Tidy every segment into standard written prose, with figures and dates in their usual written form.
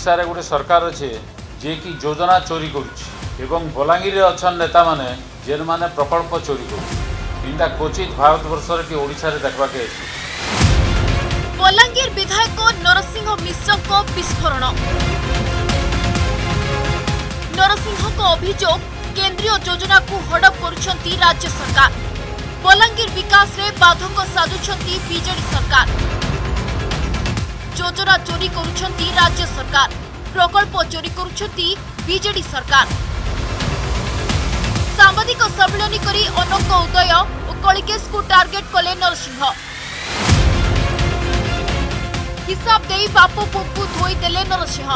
ओडिशा रे गोटे सरकार अच्छे जे कि योजना चोरी करुच्ची बलांगीर अच्छा नेता माने जेन माने प्रकल्प चोरी करा क्वचित भारत वर्ष कि ओडिशा रे देखा के बलांगीर विधायक नरसिंह मिश्र को विस्फोरण। नरसिंह को अभियोग केंद्रीय योजना को हड़प करुछंती राज्य सरकार। बलांगीर विकास रे बाधक साजुछंती बीजेडी सरकार। योजना चोरी करुछंती राज्य सरकार, प्रकल्प चोरी करुछंती बीजेडी सरकार। सांबादिक सम्मेलन करी अनंत उदय और कलिकेश को टार्गेट कले नरसिंह। हिसाब देई बाप पुतु धोई देले नरसिंह।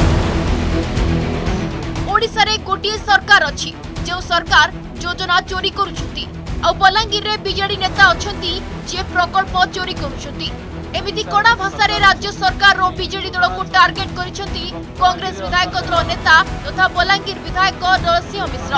ओडिशा रे गोटिए सरकार अछि जो सरकार योजना चोरी करुछंती आ बलांगीर रे बीजेडी नेता अछंती जे प्रकल्प चोरी करुछंती। एमिति कड़ा भाषा रे राज्य सरकार रो बीजेडी दल को टार्गेट करिसंती कांग्रेस विधायक दल नेता तथा बलांगीर विधायक नरसिंह मिश्र।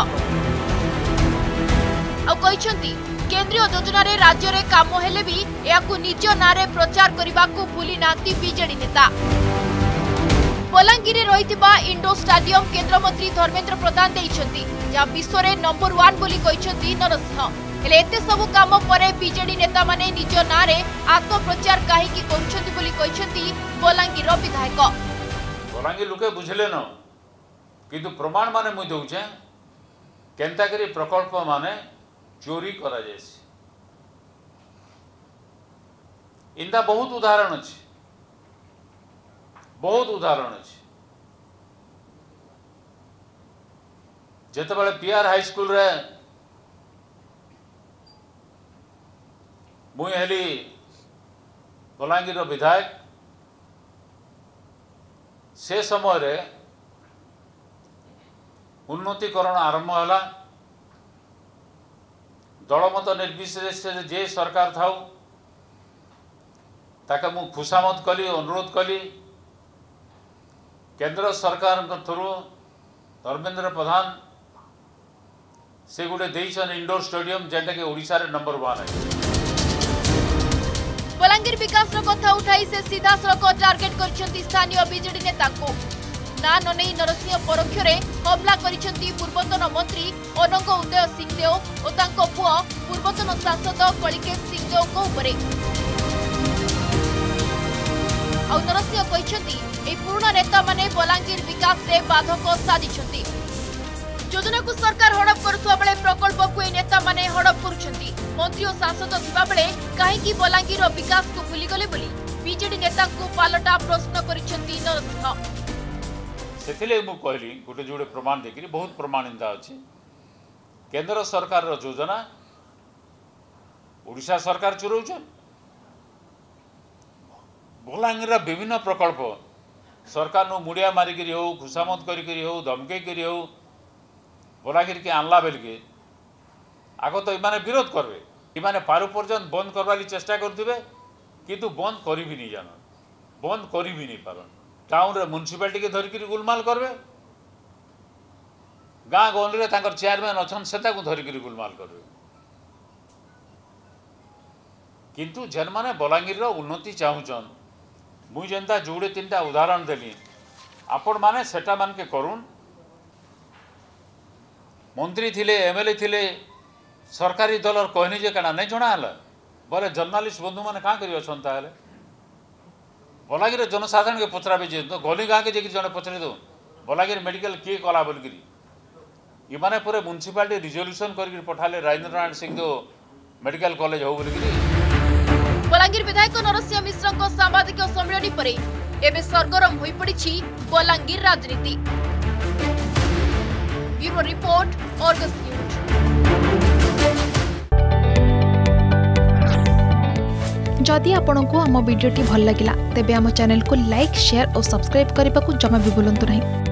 आ कहिसंती केंद्रीय योजना रे राज्य रे काम हेले भी याकू निज नारे प्रचार करबा को भूली नांती बीजेडी नेता। बलांगीर रे रहितबा इंडोर स्टेडियम केंद्र मंत्री धर्मेंद्र प्रधान देइछंती जा विश्व रे नंबर 1 बोली कहिसंती नरसिंह। हेले एते सबु काम परे बीजेडी नेता माने निज नारे आत्मप्रचार काहेकि करुछंती बोली कहिसंती बलांगीर विधायक। बलांगीर लोके बुझले न किंतु प्रमाण माने मुई दउछे केंताकरी प्रकल्प माने चोरी करा जायछि। इंदा बहुत उदाहरण अछि, बहुत उदाहरण अछि। जेतेबेले पीआर हाई स्कूल रे मुई हेली बलांगीर विधायक, से समय रे उन्नतीकरण आरंभ है। दलमत निर्विशेष जे सरकार थाउ ताके मु खुशामत कली, अनुरोध कली। केंद्र सरकार थ्रू धर्मेंद्र प्रधान से गोटे देइछन इंडोर स्टेडियम जेटा कि ओडिशा रे नंबर 1 है। बलांगीर विकास कथा उठाई से सीधा सड़क टार्गेट करछंती स्थानीय बीजेडी नेता को। ना ननै नरसिंह परोक्ष रे हमला करिछंती पूर्वतन मंत्री अनंत उदय सिंहदेव और तांको पुआ पूर्वतन सांसद कलिकेश सिंहदेव को उपरे। आ नरसिंह कहिछंती ए पूर्ण नेता माने बलांगीर विकास रे बाधक साजिछंती। योजना को सरकार हड़प करुवा बेले प्रकल्प को नेता माने हड़प करुछंती। मंत्री और सांसद थिबा बेले काहेकि बलांगीर विकास को भूली गले बोली बीजेडी नेता को पालटा प्रश्न करिछंती नरसिंह। सेथिले मु कहली गोटे जोड़े प्रमाण देखि बहुत प्रमाण इंदा अछि। केंद्र सरकार रो योजना ओडिशा सरकार चुरौछन। बलांगीर विभिन्न प्रकल्प सरकार नो मुड़िया मारिकरी हो, खुशामत करिकरी हो, धमके करी हो, बलांगीर के आनला बेल के आग तो इमाने विरोध करबे। इमाने पारु पर्यंत बंद करवाली चेष्टा करथिबे किंतु बंद करी भी नहीं जान, बंद करी भी नहीं पारन। टाउन रे म्युनिसिपालिटी के धरिकरी गुलमाल करबे, गाँ गहली रे तांकर चेयरमैन अछन सेता को धरिकरी गुलमाल करबे। किंतु जेन माने बलांगीर रो उन्नति चाहुचन, मुई जेंता जोड़े 3टा उदाहरण देली आपण माने सेटा मान के करून। मंत्री थिले, एमएलए थिले, सरकारी दलर कहनी जे काना नहीं जणा हला बोले जर्नालिस्ट बंधु माने का करी अछन ताले। बलांगीर जनसाधारण के पचराबे जे तो गली गाँ के जे जने पचरे दो बलांगीर मेडिकल किए कला बोलकरी इमाने पूरे म्युनिसिपालिटी रिजोल्यूशन करके पठाले राजेंद्र नारायण सिंह दो मेडिकल कॉलेज हो बोलकरी। बलांगीर विधायक नरसिंह मिश्र को सांबादिक सम्मेलन पर एबे सरगरम होई पड़िछि बलांगीर राजनीति। Bureau report, Argus news. जदि आपंक आम भिडी भल लगा तेब आम चैनल को लाइक, शेयर और सब्सक्राइब करने को जमा भी भूलु नहीं।